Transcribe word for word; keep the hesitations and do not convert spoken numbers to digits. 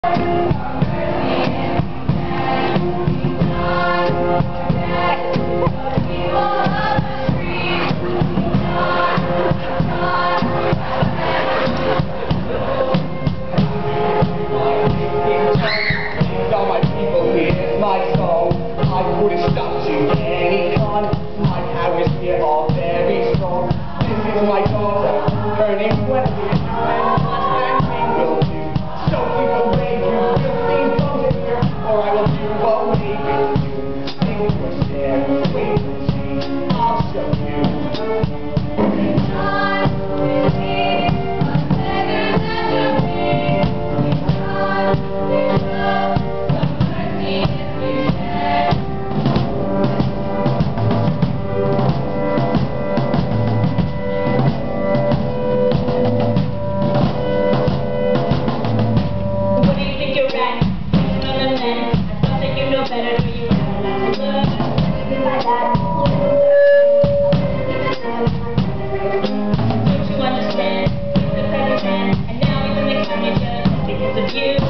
My soul, I would have stopped you any time. My powers here are very strong. This is my daughter, her name's Wendy, and what we will do. So keep away, you filthy monster, or I will do what we can do. Think you're scared, wait and see, I'll show you. Don't you understand? He's the president, and now he's in the county judge because of you.